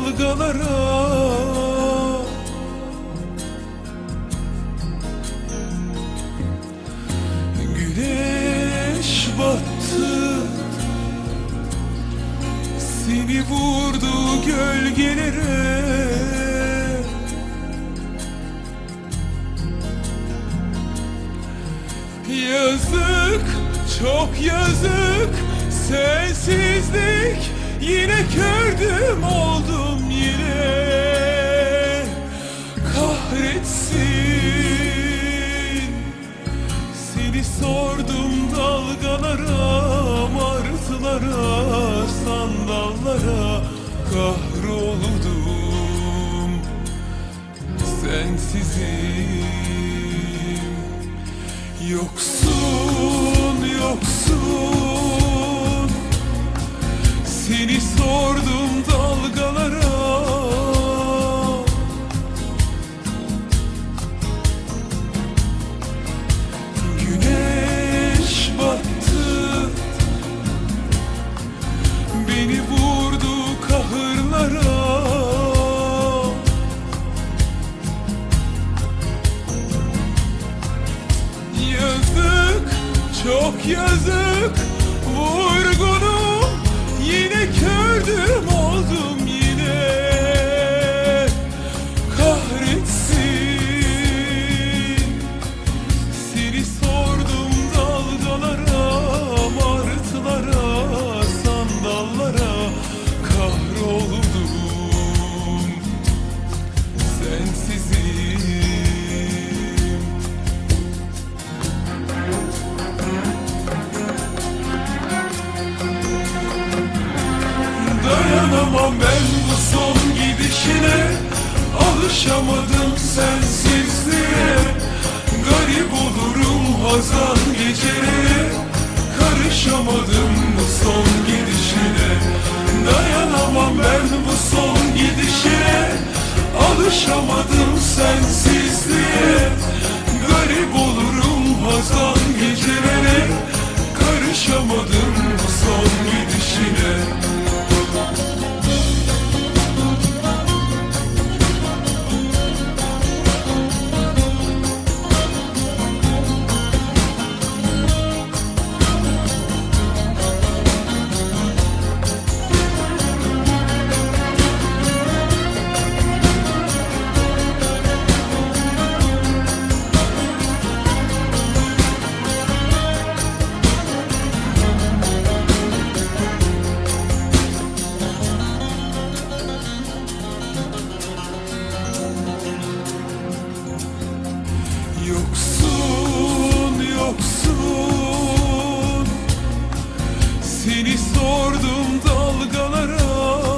dalgalara. Güneş battı, seni vurdu gölgelere. Yazık, çok yazık, sensizlik. Yine kördüm oldum yine. Kahretsin, seni sordum dalgalara, martılara, sandallara. Kahroldum, sensizim. Yoksun, yoksun, seni sordum dalgalara. Güneş battı, beni vurdu kahırlara. Yazık, çok yazık, vurgunum. Yine kördüm oldum yine. Kahretsin, seni sordum dalgalara, martılara, sandallara. Kahroldum, sensizim. Dayanamam ben bu son gidişine, alışamadım sensizliğe. Garip olurum hazan geceleri, karışamadım bu son gidişine. Dayanamam ben bu son gidişine, alışamadım sensizliğe. Garip olurum hazan geceleri, karışamadım bu son gidişine. Yoksun, yoksun, seni sordum dalgalara.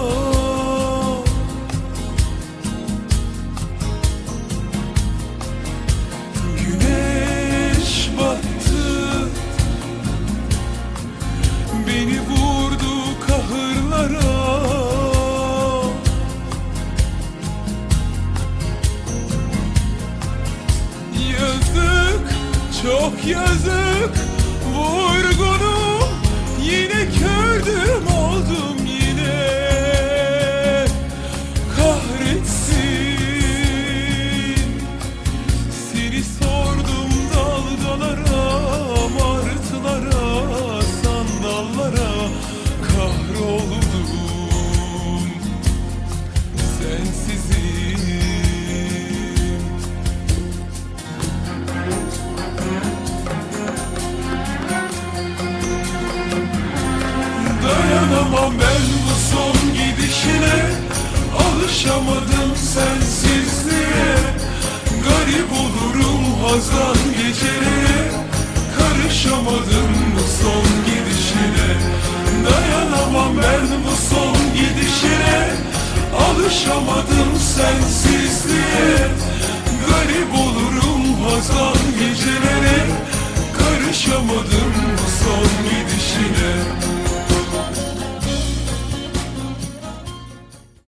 Güneş battı, beni vurdu kahırlara. Yazık, çok yazık, vurgunum. Yine kördüm oldum yine. Kahretsin, seni sordum dalgalara, martılara, sandallara. Kahroldum, sensizim. Dayanamam ben bu son gidişine, alışamadım sensizliğe. Garip olurum hazan geceleri, karışamadım bu son gidişine. Dayanamam ben bu son gidişine, alışamadım sensiz.